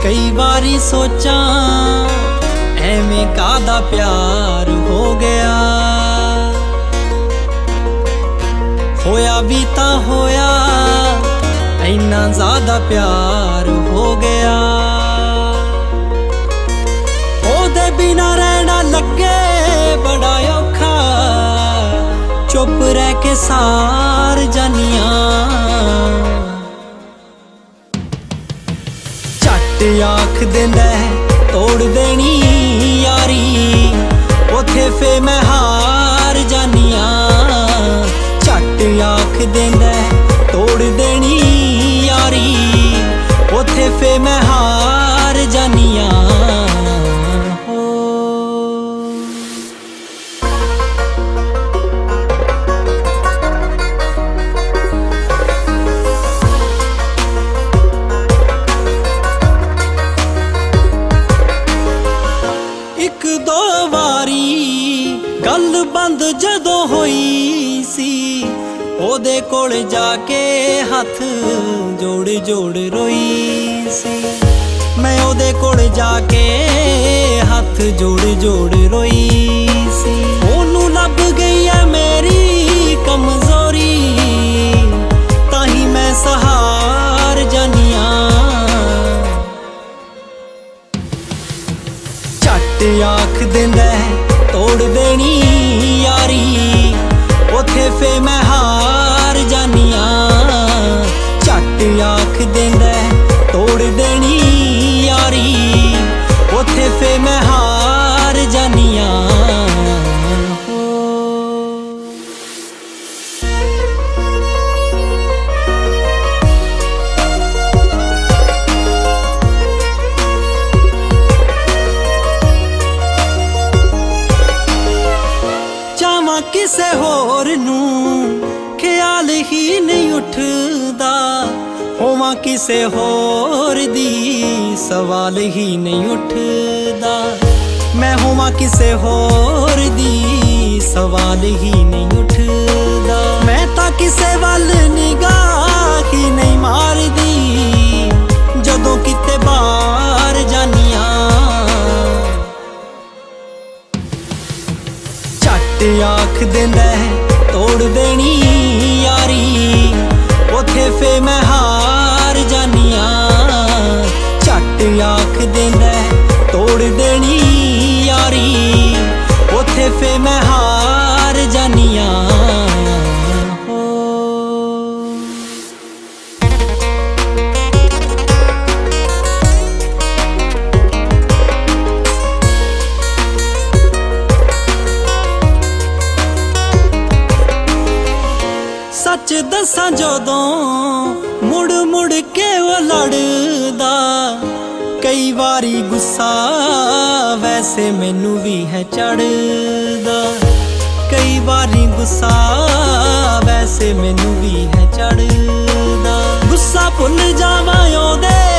कई बारी सोचा एवें कादा प्यार हो गया, होया भी ता होया इन्ना ज्यादा प्यार हो गया। ओदे बिना रहना लगे बड़ा औखा, चुप रह के सार जानिया। झट आख देंदा तोड़ देनी यारी, उथे फे मैं हार जानिया। झट आख देंदा तोड़ देनी यारी, उथे फे मैं हार जानिया। एक दो वारी गल बंद जदों होई सी, ओदे कोल जाके हथ जोड़ जोड़ रोई सी। मैं ओदे कोल जाके हथ जोड़ जोड़ रोई सी। ओनू लब गई है मेरी कमजोरी, ताही मैं सहार जानिया। झट आख देंदा तोड़ देनी यारी, उथे फे मैं हार जानिया। झट आख देंदा तोड़ देनी यारी, उथे फे मैं हार जानिया। किसे होर नू ख्याल ही नहीं उठदा, होवां किसे होर दी सवाल ही नहीं उठदा। मैं होवां किसे होर दी सवाल ही नहीं उठदा। मैं तां किसे वल निगाह ही नहीं मारदी, जदों किते बाहर जानिया। आख देंदा तोड़ देनी यारी, उथे फे मैं हार जानिया। झट आख देंदा तोड़ देनी यारी, उथे फे मैं हार जानिया। सच दसां जदों मुड़ मुड़ के वो लड़दा, कई बारी गुस्सा वैसे मैनू भी है चढ़दा। कई बारी गुस्सा वैसे मैनू भी है चढ़दा। गुस्सा भुल जावां ओदे